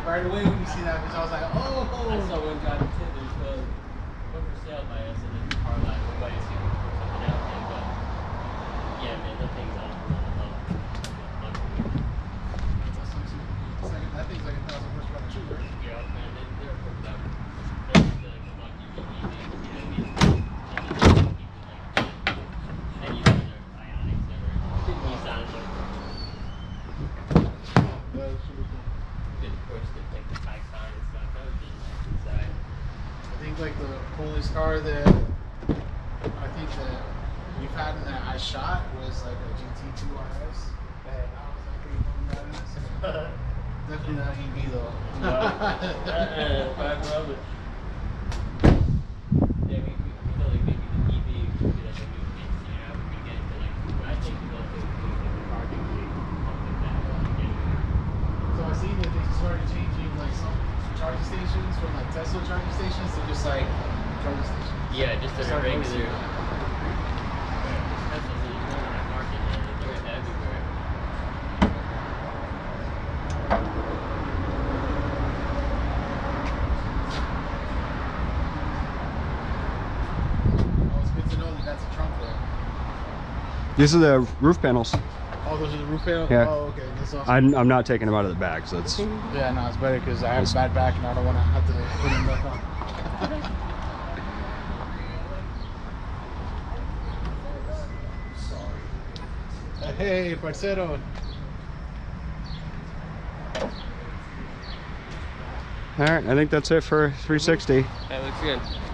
right away when you see that bitch, I was like, oh. I saw one guy that said there's one for sale by us and then the car line. Nobody see something out there, but yeah, man, that thing's all low. That thing's like 1,000 horsepower too, right? Yeah, man, they're hooked up. They're like a lucky EV, you know what I mean? And you know their Ionics ever. Nissan's like good push to take the Tyson and stuff. That would be inside. I think like the coolest car that I think that we've had in that I shot was like a GT2 RS. And I was like pretty badass. Definitely not EV though. No. Back rubber. Yeah, we feel like maybe the EV would be like a new thing, you know, we could get into like, I think we go to the parking gate, something like that. So I seen that they started changing like some charging stations from like Tesla charging stations to just like charging stations. Yeah, just a Started regular. noticing that. Tesla's really running that market, man. They're everywhere. Oh, it's good to know that that's a trunk there. These are the roof panels. Oh, those are the roof panels? Yeah. Oh, okay. That's awesome. I'm not taking them out of the bag, so it's. Yeah, no, it's better because I have a bad back and I don't want to have to put them back on. Hey, parcero. All right, I think that's it for 360. That looks good.